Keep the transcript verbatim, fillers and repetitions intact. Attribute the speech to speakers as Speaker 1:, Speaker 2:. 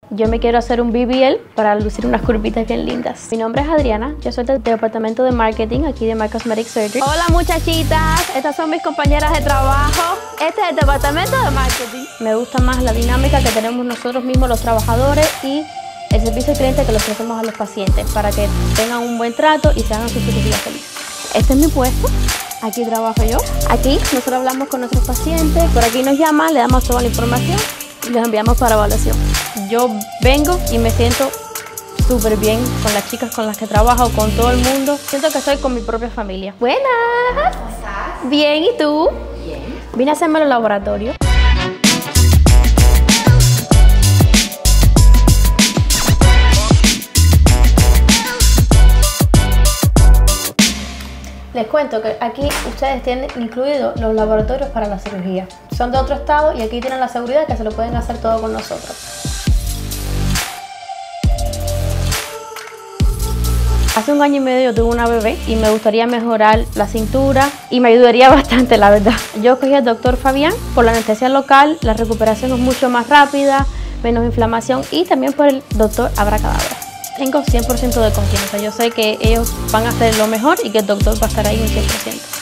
Speaker 1: Yo me quiero hacer un B B L para lucir unas curvitas bien lindas. Mi nombre es Adriana, yo soy del departamento de marketing aquí de My Cosmetic Surgery. Hola muchachitas, estas son mis compañeras de trabajo. Este es el departamento de marketing. Me gusta más la dinámica que tenemos nosotros mismos los trabajadores y el servicio al cliente que le ofrecemos a los pacientes para que tengan un buen trato y se hagan su cirugía feliz. Este es mi puesto. Aquí trabajo yo. Aquí nosotros hablamos con nuestros pacientes, por aquí nos llaman, le damos toda la información y los enviamos para evaluación. Yo vengo y me siento súper bien con las chicas con las que trabajo, con todo el mundo. Siento que estoy con mi propia familia. Buenas.
Speaker 2: ¿Cómo estás?
Speaker 1: Bien, ¿y tú?
Speaker 2: Bien.
Speaker 1: Vine a hacerme el laboratorio. Les cuento que aquí ustedes tienen incluidos los laboratorios para la cirugía. Son de otro estado y aquí tienen la seguridad que se lo pueden hacer todo con nosotros. Hace un año y medio tuve una bebé y me gustaría mejorar la cintura y me ayudaría bastante, la verdad. Yo escogí al doctor Fabián por la anestesia local, la recuperación es mucho más rápida, menos inflamación y también por el doctor Abracadabra. Tengo cien por ciento de confianza, yo sé que ellos van a hacer lo mejor y que el doctor va a estar ahí un cien por ciento.